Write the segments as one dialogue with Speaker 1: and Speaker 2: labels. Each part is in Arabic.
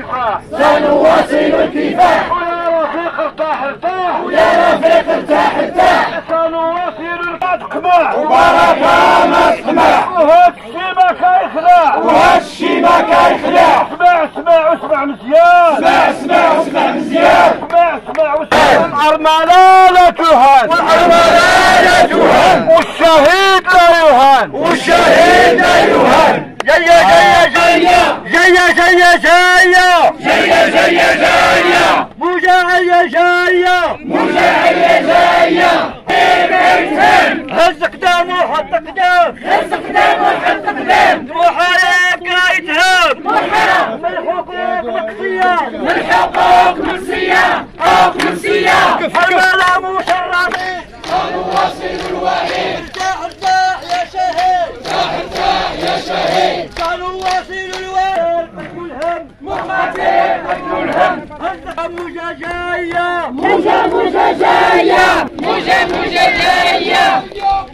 Speaker 1: الكفاح،
Speaker 2: سنواصل الكفاح،
Speaker 1: ويا رفيق ارتاح ارتاح،
Speaker 2: ويا رفيق ارتاح ارتاح،
Speaker 1: سنواصل القمع
Speaker 2: وبركة ما تقمع،
Speaker 1: وهاد الشي ما كيخلع،
Speaker 2: وهاد الشي ما كيخلع.
Speaker 1: اسمع اسمع واسمع مزيان،
Speaker 2: اسمع اسمع واسمع مزيان،
Speaker 1: اسمع اسمع واسمع. الأرملة لا تهان،
Speaker 2: والأرملة لا تهان،
Speaker 1: والشهيد لا يهان،
Speaker 2: والشهيد لا يهان.
Speaker 1: جاية جاية جاية جاية جاية جاية
Speaker 2: جاية جاية جاية،
Speaker 1: مجاعية جاية
Speaker 2: مجاعية جاية.
Speaker 1: هز قدام وحط قدام،
Speaker 2: هز قدام وحط قدام،
Speaker 1: وحالك يتهاب
Speaker 2: مرحبا
Speaker 1: من حقوق مقصية،
Speaker 2: من حقوق نفسية، حقوق نفسية.
Speaker 1: الأرملة مشرفين،
Speaker 2: سنواصل الوحيد،
Speaker 1: ارتاح ارتاح يا شهيد،
Speaker 2: ارتاح ارتاح يا شهيد.
Speaker 1: سنواصل الوحيد، قتل الهم
Speaker 2: مقاتل قتل الهم،
Speaker 1: مجا جاية
Speaker 2: مجا مجا جاية، مجا مجا جاية.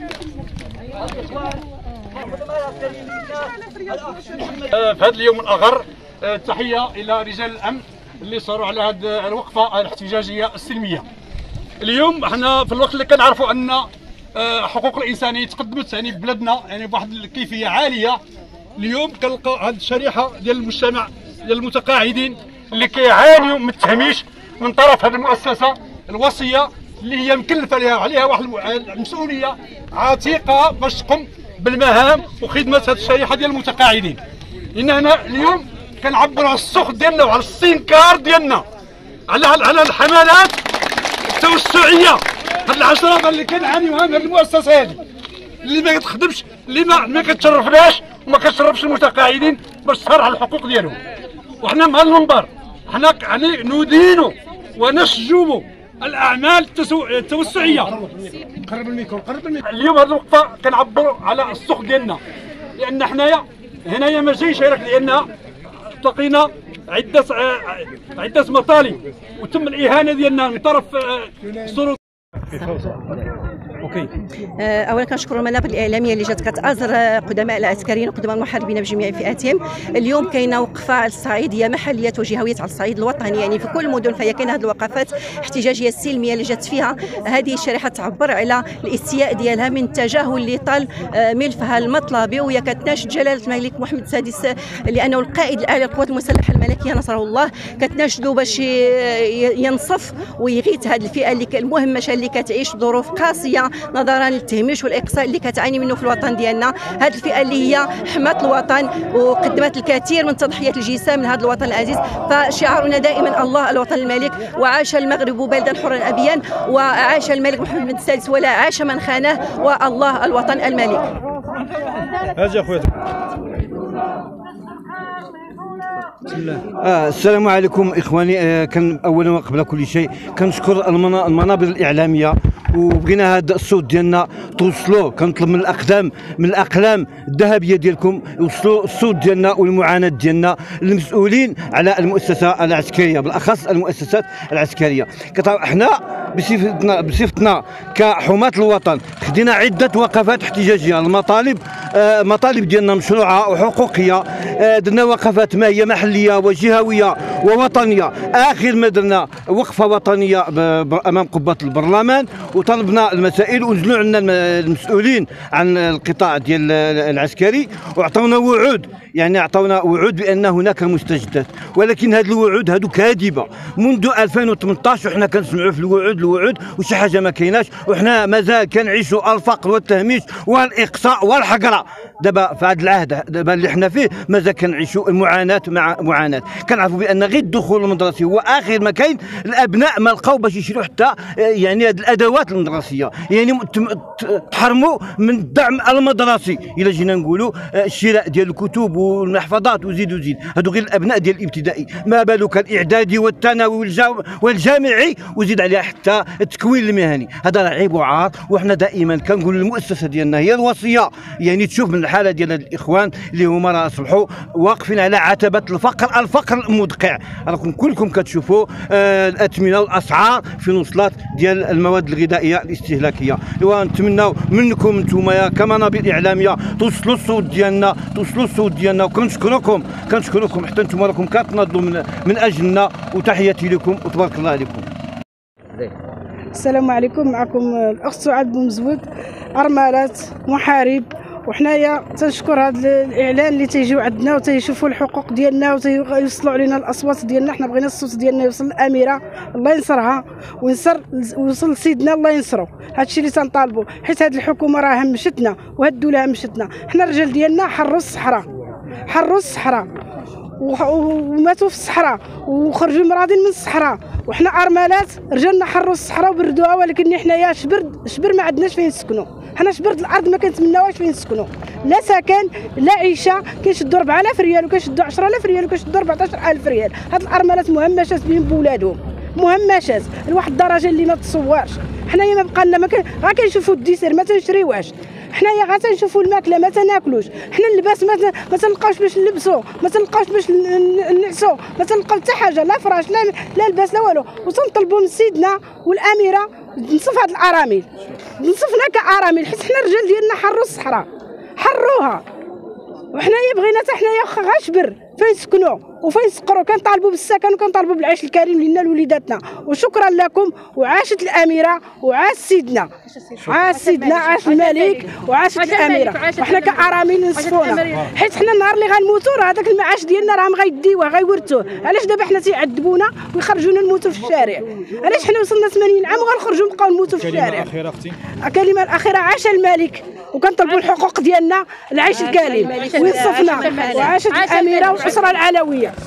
Speaker 3: في هذا اليوم الأغر تحية إلى رجال الأمن اللي صاروا على هذه الوقفة الاحتجاجية السلمية. اليوم احنا في الوقت اللي كنعرفوا أن حقوق الإنسانية تقدمت يعني ببلادنا يعني بواحد الكيفية عالية. اليوم كنلقى هذه الشريحة ديال المجتمع ديال المتقاعدين اللي كيعانيوا من التهميش من طرف هذه المؤسسة الوصية اللي هي مكلفة عليها واحد المسؤولية عتيقة باش تقوم بالمهام وخدمة هذه الشريحة ديال المتقاعدين. إن هنا اليوم كنعبروا على السخط ديالنا وعلى الاستنكار ديالنا على الحملات التوسعية، هاد العشرات اللي كنعانيوها من هذه المؤسسة هذه اللي ما كتخدمش، اللي ما كتشرفناش وما كتشرفش المتقاعدين باش تسهر على الحقوق ديالهم. وحنا من هذا المنبر حنا يعني ندين ونشجب الاعمال التوسعيه. قرب الميكرو قرب الميكرو. اليوم هذه الوقفه كنعبروا على السخط ديالنا، لان حنايا هنايا ما جايش غير لان تلقينا عده مطالب وتم الاهانه ديالنا من طرف السلطات.
Speaker 4: اولا كنشكروا المنابر الاعلاميه اللي جات كتازر قدماء العسكريين وقدماء المحاربين بجميع فئاتهم. اليوم كاينه وقفه على الصعيديه محليه وجهويه على الصعيد الوطني، يعني في كل المدن فهي كاينه هذه الوقفات احتجاجيه السلميه اللي جات فيها هذه الشريحه تعبر على الاستياء ديالها من التجاهل اللي طال ملفها المطلبي، وهي كتناشد جلاله الملك محمد السادس لانه القائد الاعلى للقوات المسلحه الملكيه نصره الله، كتناشدوا باش ينصف ويغيث هذه الفئه اللي المهمشه اللي كتعيش ظروف قاسيه نظرا للتهميش والاقصاء اللي كتعاني منه في الوطن ديالنا. هذه الفئه اللي هي حمات الوطن وقدمت الكثير من تضحيات الجسام لهذا الوطن العزيز، فشعارنا دائما الله الوطن الملك، وعاش المغرب بلدا حرا ابيا، وعاش الملك محمد السادس ولا عاش من خانه، والله الوطن الملك.
Speaker 3: اجي اخويا.
Speaker 5: السلام عليكم اخواني. كان اولا وقبل كل شيء كنشكر المنابر الاعلاميه، وبغينا هذا الصوت ديالنا توصلوه. كنطلب من الاقلام الذهبيه ديالكم يوصلوا الصوت ديالنا والمعاناه ديالنا للمسؤولين على المؤسسه العسكريه، بالاخص المؤسسات العسكريه. حنا بصفتنا كحماة الوطن خدينا عده وقفات احتجاجيه. المطالب ديالنا مشروعه وحقوقيه. درنا وقفات ما هي محليه وجهويه ووطنيه. اخر ما درنا وقفه وطنيه امام قبه البرلمان وطلبنا المسائل، ونزلوا عندنا المسؤولين عن القطاع ديال العسكري وعطونا وعود، يعني عطونا وعود بان هناك مستجدات، ولكن هذه الوعود هذو كاذبه. منذ 2018 وحنا كنسمعوا في الوعود وشي حاجه ما كايناش، وحنا مازال كنعيشوا الفقر والتهميش والاقصاء والحقره. دابا في هذا العهد دابا اللي حنا فيه مازال كنعيشوا المعاناه مع معاناه. كنعرفوا بان غير الدخول المدرسي هو اخر ما كاين. الابناء ما لقاو باش يشريو حتى يعني هذه الادوات المدرسيه، يعني تحرموا من الدعم المدرسي. الا جينا نقولوا الشراء ديال الكتب والمحفظات وزيد هادو غير الابناء ديال الابتدائي، ما بالك الاعدادي والثانوي والجامعي وزيد عليها حتى التكوين المهني. هذا راه عيب وعار. وحنا دائما كنقولوا المؤسسه ديالنا هي الوصيه، يعني تشوف من الحاله ديال الاخوان اللي هما راه اصبحوا واقفين على عتبه الفقر المدقع. الشارع، راكم كلكم كتشوفوا الاثمنه والاسعار في وصلات ديال المواد الغذائيه الاستهلاكيه. ونتمناو منكم نتوما كمنابر اعلاميه توصلوا الصوت ديالنا وكنشكركم حتى نتوما راكم كتناضلوا من اجلنا، وتحياتي لكم وتبارك الله عليكم.
Speaker 6: السلام عليكم، معكم الاخت سعاد بومزود، ارملات محارب. وحنايا تنشكر هذا الاعلان اللي تيجيو عندنا وتيشوفوا الحقوق ديالنا وتيوصلوا علينا الاصوات ديالنا. حنا بغينا الصوت ديالنا يوصل للاميره، الله ينصرها ويوصل لسيدنا الله ينصرو. هادشي اللي تنطالبوا، حيت هاد الحكومه راه همشتنا وهاد الدوله همشتنا. حنا الرجال ديالنا حروا الصحراء وماتوا في الصحراء وخرجوا مرادين من الصحراء، وحنا ارملات رجالنا حروا الصحراء وبردوها، ولكن حنايا شبر ما عندناش فين نسكنوا. حنا شبرد الارض ما كنتمناوهاش فين نسكنوا، لا سكن لا عيشه. كيشدوا 4000 ريال وكيشدوا 10000 ريال وكيشدوا 14000 ريال. هاد الارملات مهمشات بهم بولادهم، مهمشات لواحد الدرجه اللي ما تصورش. حنايا ما بقى لنا غا كنشوفوا الديسير ما تنشريوهاش، حنايا غا تنشوفوا الماكله ما تناكلوش، حنا اللباس ما تلقاوش باش نلبسوا، ما تلقاوش باش نعسوا، ما تلقاو حتى حاجه، لا فراش لا لباس لا والو. وتنطلبوا من سيدنا والاميره تنصف هاد الارامل، نصفنا كارامل، حيت حنا الرجال ديالنا حروا الصحراء حروها. وحنايا بغينا حتى حنايا واخا غاشبر فين نسكنوا وفين نسقروا، كنطالبوا بالسكن وكنطالبوا بالعيش الكريم لنا لوليداتنا. وشكرا لكم، وعاشت الاميره وعاش سيدنا، عاش الملك وعاشت الاميره. وحنا كارامل نصفونا، حيت حنا النهار اللي غنموتوا راه هذاك المعاش ديالنا راهم غيديوه غيورثوه. علاش دابا حنا تيعذبونا ويخرجونا نموتوا في الشارع؟ علاش حنا وصلنا 80 عام وغنخرجوا نبقاو نموتوا في الشارع؟ الكلمه الاخيره عاش الملك، وكنطلبوا الحقوق ديالنا، العيش الكريم وينصفنا. وعاشت الاميره والاسره العلويه.